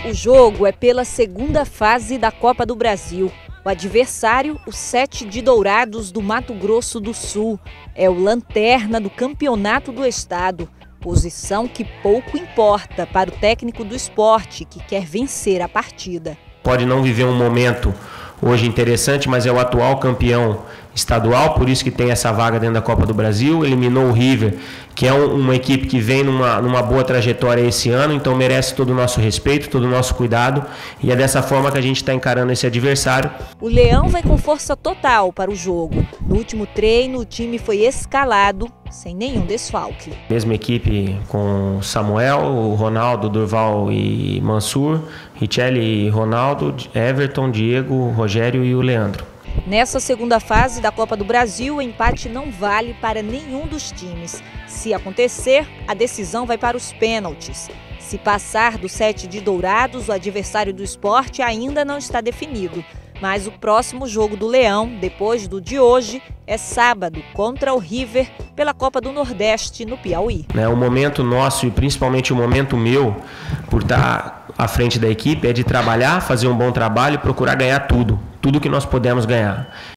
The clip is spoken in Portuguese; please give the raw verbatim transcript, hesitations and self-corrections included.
O jogo é pela segunda fase da Copa do Brasil. O adversário, o Sete de Dourados do Mato Grosso do Sul, é o lanterna do campeonato do estado. Posição que pouco importa para o técnico do Sport, que quer vencer a partida. Pode não viver um momento hoje interessante, mas é o atual campeão estadual, por isso que tem essa vaga dentro da Copa do Brasil. Eliminou o River, que é um, uma equipe que vem numa, numa boa trajetória esse ano, então merece todo o nosso respeito, todo o nosso cuidado, e é dessa forma que a gente está encarando esse adversário. O Leão vai com força total para o jogo. No último treino, o time foi escalado sem nenhum desfalque. Mesma equipe com Samuel, o Ronaldo, Durval e Mansur, Richelli e Ronaldo, Everton, Diego, Rogério e o Leandro. Nessa segunda fase da Copa do Brasil, o empate não vale para nenhum dos times. Se acontecer, a decisão vai para os pênaltis. Se passar do Sete de Dourados, o adversário do Sport ainda não está definido. Mas o próximo jogo do Leão, depois do de hoje, é sábado, contra o River, pela Copa do Nordeste, no Piauí. O momento nosso e principalmente o momento meu, por estar à frente da equipe, é de trabalhar, fazer um bom trabalho e procurar ganhar tudo. Tudo que nós podemos ganhar.